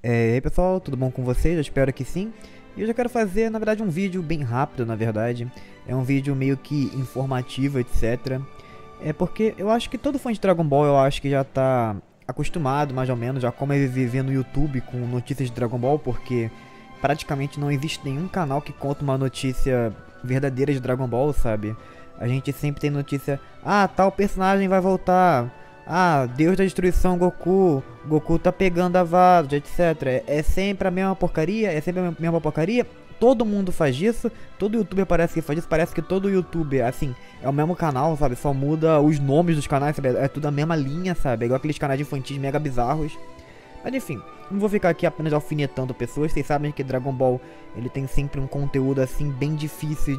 E aí pessoal, tudo bom com vocês? Eu espero que sim. E eu já quero fazer, na verdade, um vídeo bem rápido, na verdade. É um vídeo meio que informativo, etc. É porque eu acho que todo fã de Dragon Ball, eu acho que já tá acostumado, mais ou menos, já como é viver no YouTube com notícias de Dragon Ball, porque praticamente não existe nenhum canal que conta uma notícia verdadeira de Dragon Ball, sabe? A gente sempre tem notícia, tal personagem vai voltar. Deus da destruição Goku, Goku tá pegando a Vado, etc. É sempre a mesma porcaria, é sempre a mesma porcaria. Todo mundo faz isso, todo youtuber parece que faz isso, parece que todo youtuber, assim, é o mesmo canal, sabe? Só muda os nomes dos canais, sabe? É tudo a mesma linha, sabe? É igual aqueles canais infantis mega bizarros. Mas enfim, não vou ficar aqui apenas alfinetando pessoas, vocês sabem que Dragon Ball, ele tem sempre um conteúdo, assim, bem difícil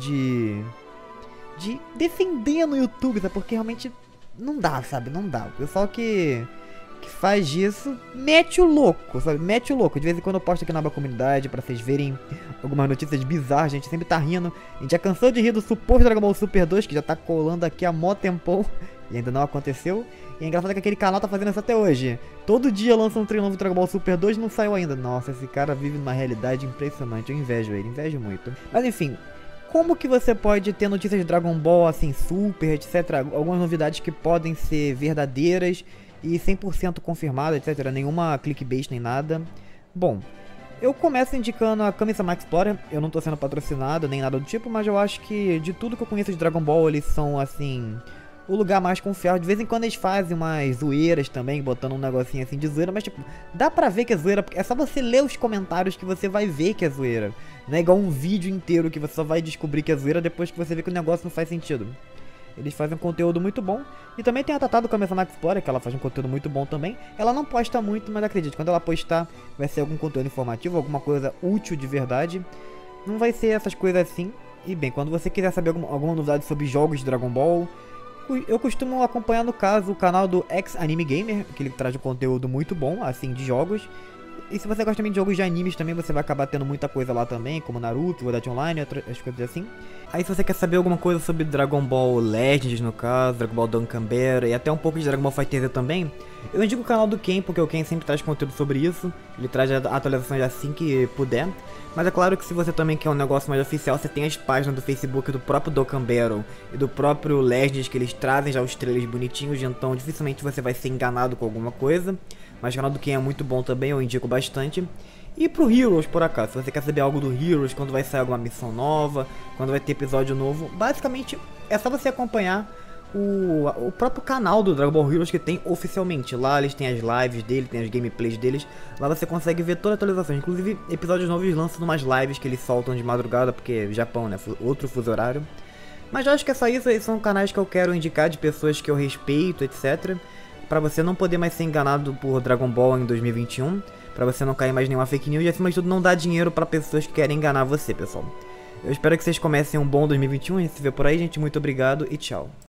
de defender no YouTube, sabe? Porque realmente não dá, sabe? Não dá. O pessoal que faz isso mete o louco, sabe? Mete o louco. De vez em quando eu posto aqui na comunidade pra vocês verem algumas notícias bizarras. A gente sempre tá rindo. A gente já cansou de rir do suposto Dragon Ball Super 2, que já tá colando aqui há mó tempão e ainda não aconteceu. E é engraçado que aquele canal tá fazendo isso até hoje. Todo dia lança um trailer novo de Dragon Ball Super 2 e não saiu ainda. Nossa, esse cara vive numa realidade impressionante. Eu invejo ele, invejo muito. Mas enfim, como que você pode ter notícias de Dragon Ball, assim, Super, etc. Algumas novidades que podem ser verdadeiras e 100% confirmadas, etc. Nenhuma clickbait nem nada. Bom, eu começo indicando a Kami-sama Explorer. Eu não tô sendo patrocinado nem nada do tipo, mas eu acho que de tudo que eu conheço de Dragon Ball, eles são, assim, o lugar mais confiável. De vez em quando eles fazem umas zoeiras também, botando um negocinho assim de zoeira, mas tipo, dá pra ver que é zoeira, porque é só você ler os comentários que você vai ver que é zoeira. Não é igual um vídeo inteiro que você só vai descobrir que é zoeira depois que você vê que o negócio não faz sentido. Eles fazem um conteúdo muito bom. E também tem a Tatá do Kami-sama Explorer, que ela faz um conteúdo muito bom também. Ela não posta muito, mas acredite, quando ela postar vai ser algum conteúdo informativo, alguma coisa útil de verdade. Não vai ser essas coisas assim. E bem, quando você quiser saber alguma novidade sobre jogos de Dragon Ball, eu costumo acompanhar, no caso, o canal do X Anime Gamer, que ele traz um conteúdo muito bom, assim, de jogos. E se você gosta também de jogos de animes também, você vai acabar tendo muita coisa lá também, como Naruto, Sword Art Online, outras coisas assim. Aí se você quer saber alguma coisa sobre Dragon Ball Legends, no caso, Dragon Ball Dokkan e até um pouco de Dragon Ball FighterZ também, eu indico o canal do Ken, porque o Ken sempre traz conteúdo sobre isso. Ele traz atualizações assim que puder. Mas é claro que se você também quer um negócio mais oficial, você tem as páginas do Facebook do próprio Dokkan Battle e do próprio Legends, que eles trazem já os trailers bonitinhos, então dificilmente você vai ser enganado com alguma coisa. Mas o canal do Ken é muito bom também, eu indico bastante. E pro Heroes, por acaso, se você quer saber algo do Heroes, quando vai sair alguma missão nova, quando vai ter episódio novo, basicamente é só você acompanhar o próprio canal do Dragon Ball Heroes que tem oficialmente. Lá eles têm as lives dele, tem as gameplays deles, lá você consegue ver toda a atualização. Inclusive, episódios novos lançam umas lives que eles soltam de madrugada, porque Japão, né, outro fuso horário. Mas eu acho que é só isso, esses são canais que eu quero indicar de pessoas que eu respeito, etc. Pra você não poder mais ser enganado por Dragon Ball em 2021, pra você não cair mais nenhuma fake news e acima de tudo não dar dinheiro pra pessoas que querem enganar você, pessoal. Eu espero que vocês comecem um bom 2021, a gente se vê por aí, gente, muito obrigado e tchau.